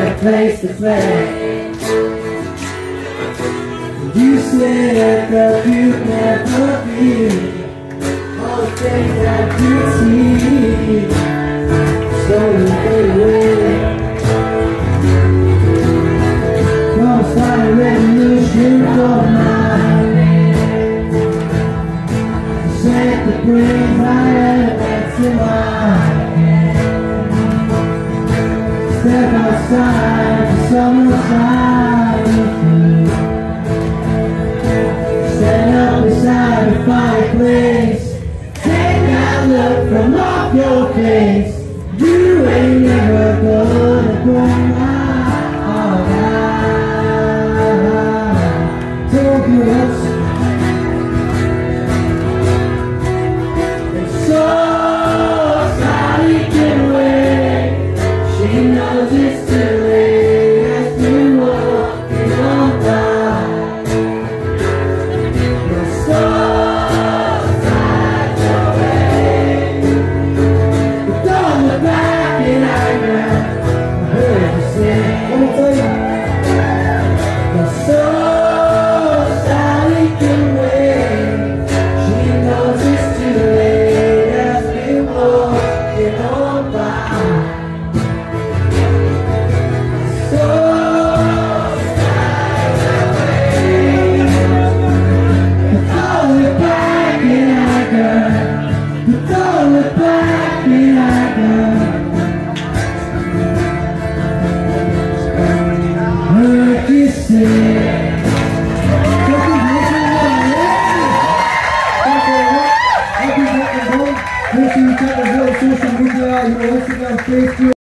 a place to play. You said that you'd never be all the things that you see slowly fade away. Gonna start a revolution for mine. Set the brains my elements in mind. Step outside the summertime with you. Stand up beside the fireplace. Take that look from off your face. You ain't never gonna go.